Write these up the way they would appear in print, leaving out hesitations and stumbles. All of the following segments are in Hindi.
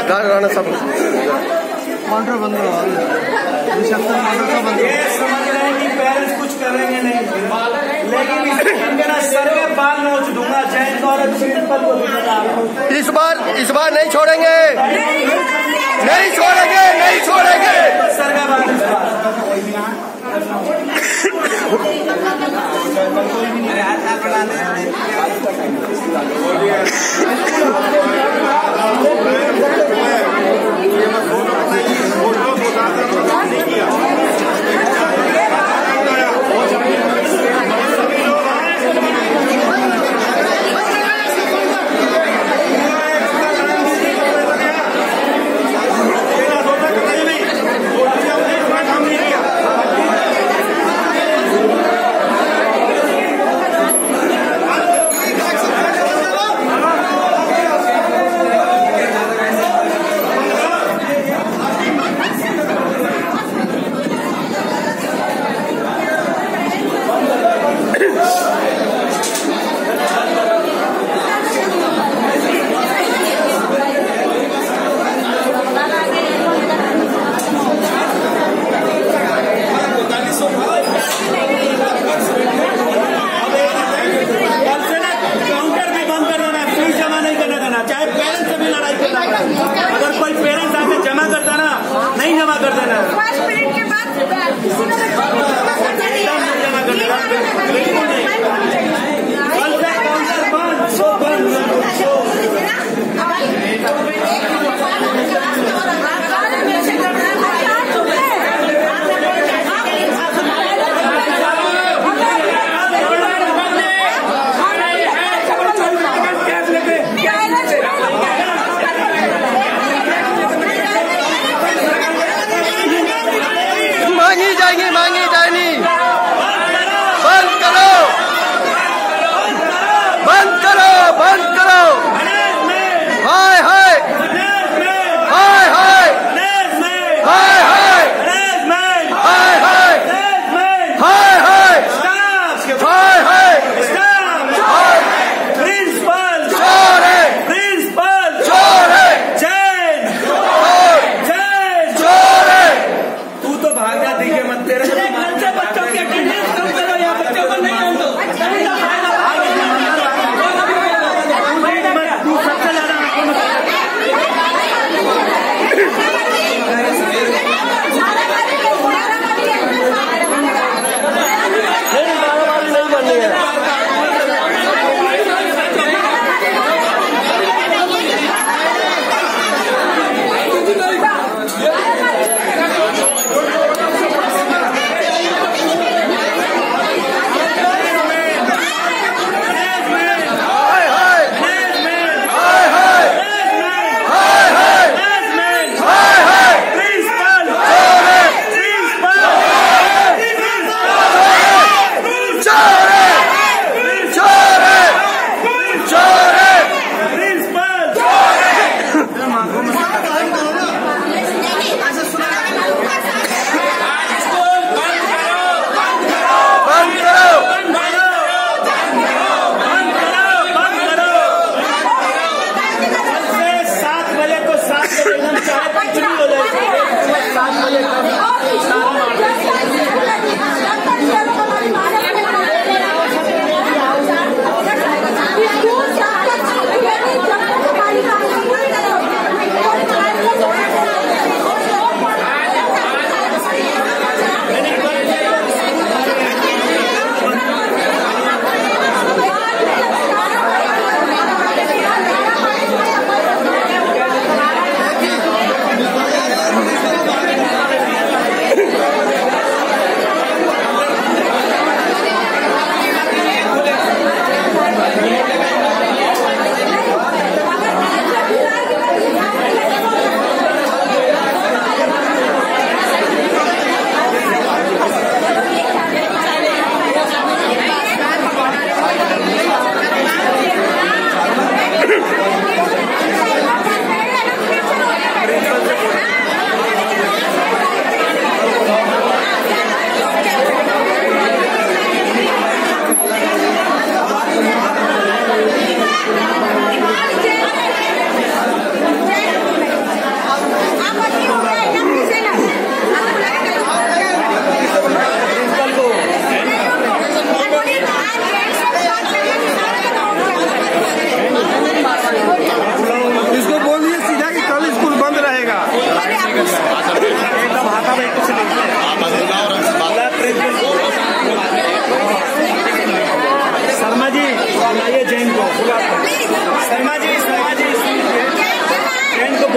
गाना सब काउंटर बंद हो, रिसेप्शन काउंटर का बंद। ये समझ रहे हैं कि पेरेंट्स कुछ करेंगे नहीं, लेकिन मेरा सर में बाल नोच दूंगा। जैन और प्रिंसिपल को इस बार नहीं छोड़ेंगे, नहीं छोड़ेंगे, नहीं छोड़ेंगे। सर का बाल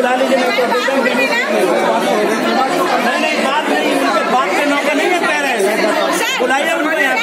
बुला लीजिए। नहीं बात नहीं, बात के नौकर नहीं है कह रहे, बुलाइए उनको यहाँ पे।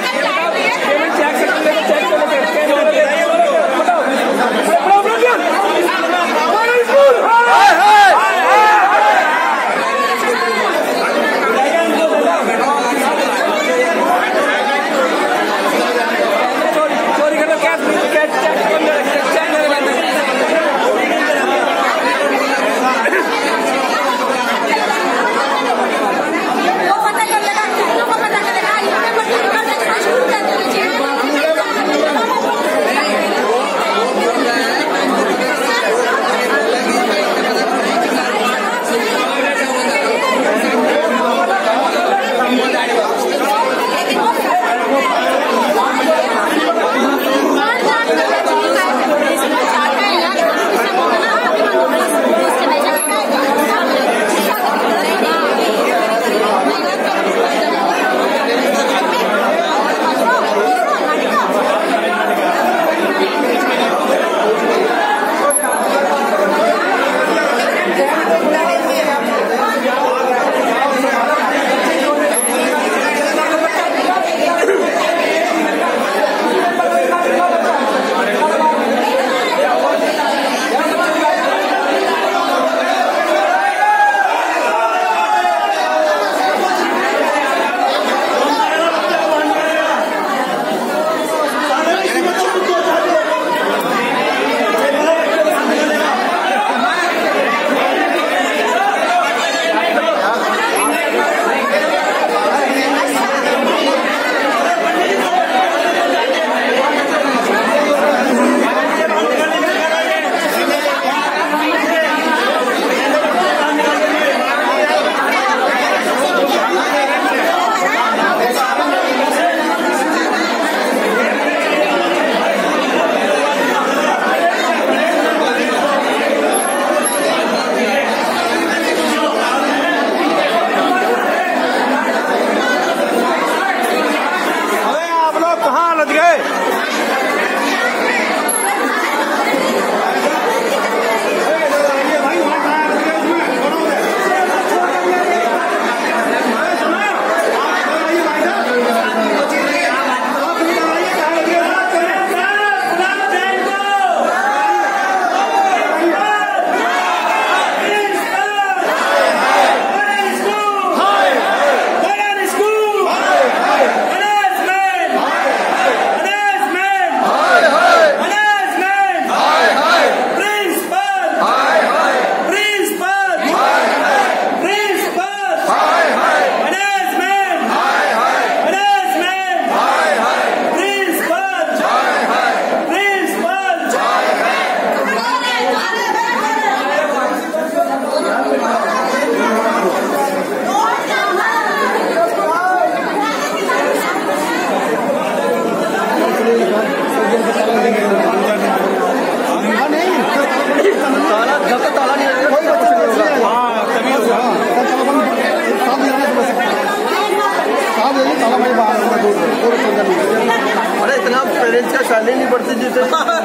अरे इतना पेरेंट्स का सैलरी नहीं बढ़ती जितने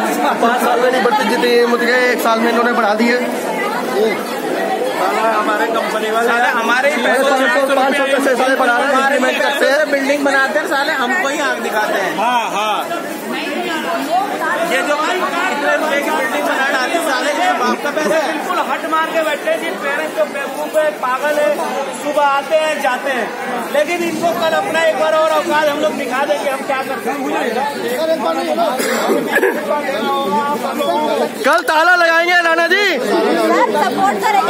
5 साल में नहीं बढ़ती जितनी मुझे 1 साल में इन्होंने बढ़ा दी है। हमारे कंपनी वाले हमारे ही पैसों से 500 साल बढ़ा रहे हैं, करते हैं, बिल्डिंग बनाते हैं साले, हमको ही आग दिखाते हैं। हाँ हाँ, ये जो कितने रुपए की बिल्डिंग बना डाली साले के बाप का पैसा बिल्कुल हट मार के बैठे हैं। जिन पेरेंट्स को बेवकूफ है, पागल है, सुबह आते हैं जाते हैं, लेकिन इनको कल अपना एक बार और औकात हम लोग दिखा देंगे हम क्या करते हैं। कल ताला लगाएंगे राणा जी, सपोर्ट करेंगे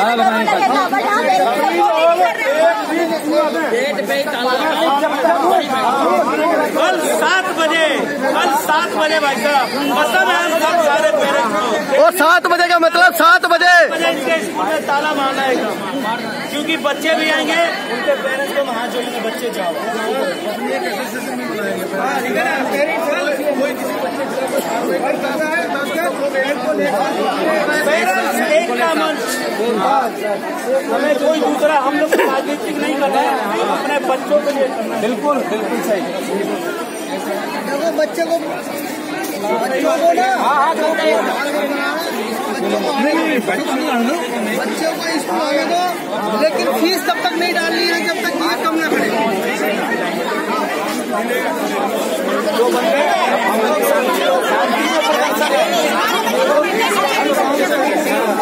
कल 7 बजे भाई साहब, कसम है हम सब सारे पेरेंट्स को। और 7 बजे का मतलब 7 बजे इनके स्कूल में ताला मारना है, क्योंकि बच्चे भी आएंगे, उनके पेरेंट्स को वहाँ जोड़ेंगे, बच्चे जाओ। पेरेंट्स एक का मंच, हमें कोई दूसरा, हम लोग राजनीतिक नहीं कर रहे हैं, अपने बच्चों के लिए करना है। बिल्कुल बिल्कुल सही। बच्चे को ना बच्चों को स्कूल आने दो, लेकिन फीस तब तक नहीं डालनी है जब तक ये कम न करे।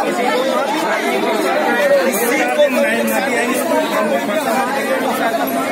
को